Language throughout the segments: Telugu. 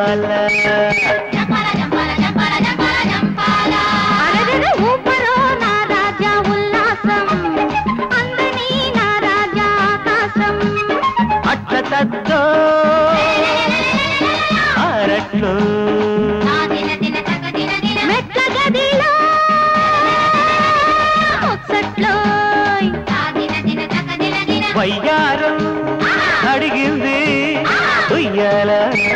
జంపాల ఊపరో నా రాజా ఉల్లాసం అందని నా రాజా ఆకాశం అట్ల తద్దో ఆరట్లు మెట్ల గదిలో ముచ్చట్లో వయ్యారం అడిగింది ఉయ్యాల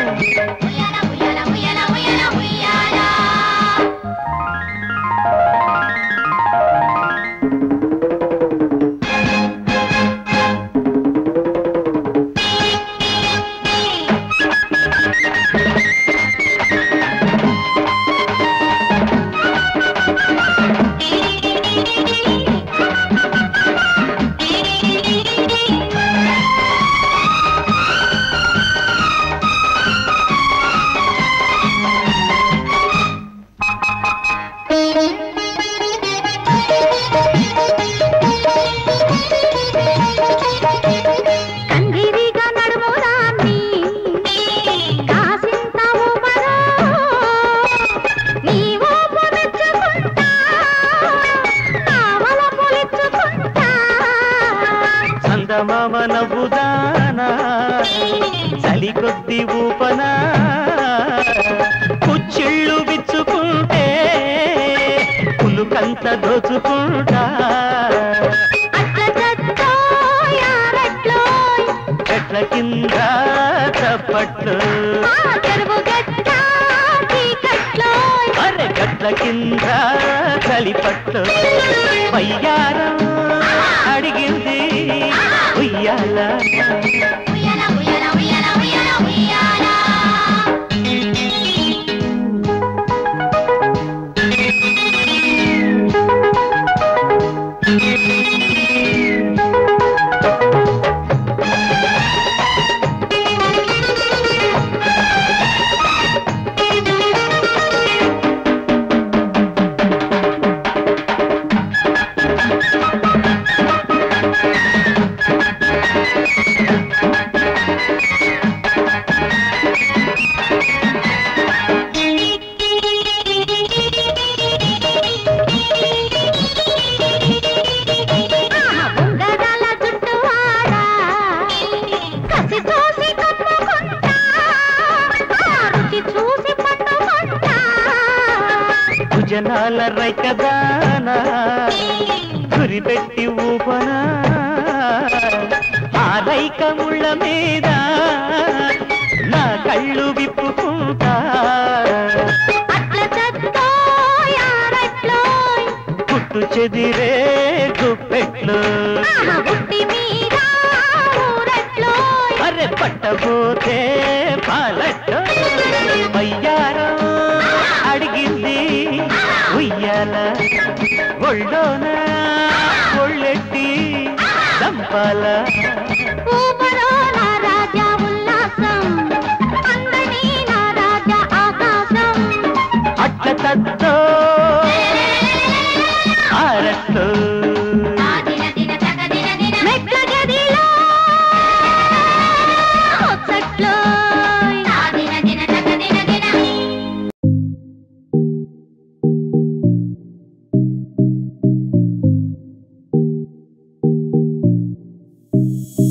మామ నవ్వుదానా చలికొద్ది ఊపనా కుచ్చిళ్ళు విచ్చుకుంటే పులుకంత దోచుకుంటా చెట్ల కింద చప్పట్లు అరే గట్ల కింద చలిపట్లు వయ్యారం అడిగింది ఉయ్యాల జనాల రైకదానా గురిపెట్టి ఊపనా ఆ రైక ముళ్ళ మీద నా కళ్ళు విప్పుకుంటా పుట్టు చెదిరే గుప్పెట్లు అరే పట్టబోతే పాలట్టు వయ్యారం అడిగింది ఉయ్యాల ఒళ్ళోన ఒళ్ళెట్టి చంపాల